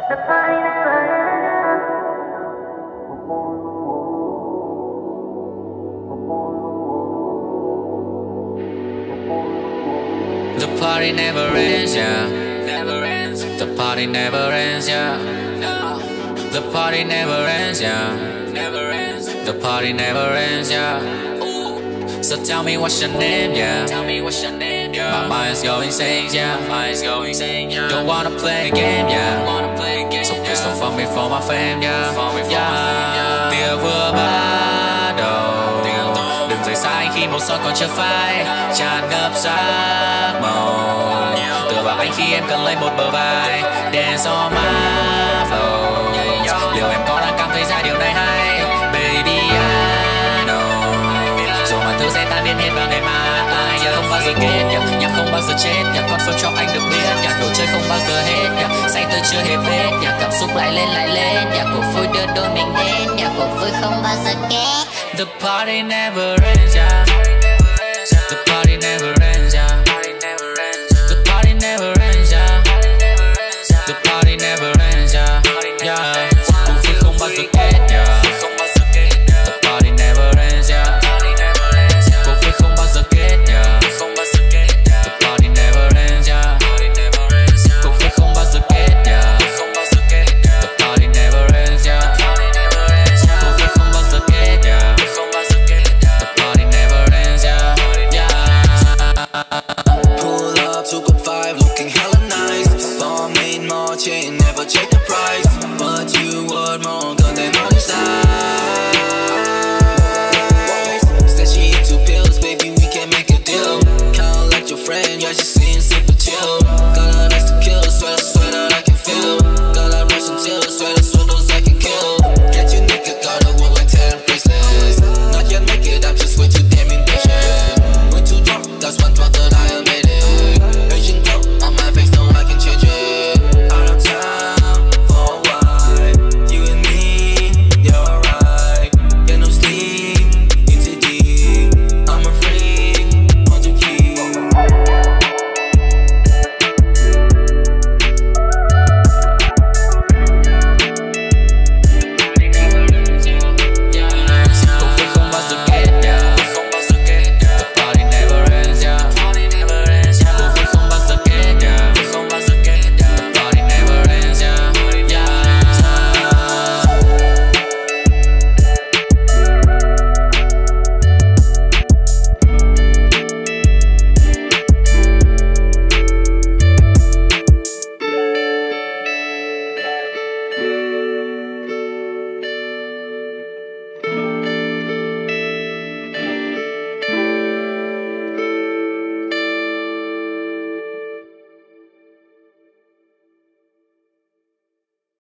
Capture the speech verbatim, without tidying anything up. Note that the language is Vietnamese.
The party never ends, yeah. Never ends. The party never ends, yeah. No. The party never ends, yeah. Never ends. The party never ends, yeah. Ooh. So tell me what's your name, yeah. Tell me what's your name, yeah. My mind's going insane, yeah. My mind's going insane, yeah. Don't wanna play a game, yeah. Don't wanna play a game, so please don't fuck me for my fame, yeah. For me for yeah. My fame, yeah. Tiệc vừa bắt đầu. Đừng rời xa anh khi màu son còn chưa phai, tràn ngập sắc màu. Tựa vào anh khi em cần lấy một bờ vai, để gió má flow. Liệu em có đang cảm thấy ra điều này hay? Baby I know. Rồi mọi thứ sẽ tan biến hết vào ngày mai. Nhạc không bao giờ kết, nhạc không bao giờ chết. Nhạc con phơi cho anh được biết, nhạc đồ chơi không bao giờ hết. Nhạc say tôi chưa hề hết, nhạc cảm xúc lại lên lại lên. Nhạc cuộc vui đưa đôi mình đến, nhạc cuộc vui không bao giờ kết. The party never ends, yeah.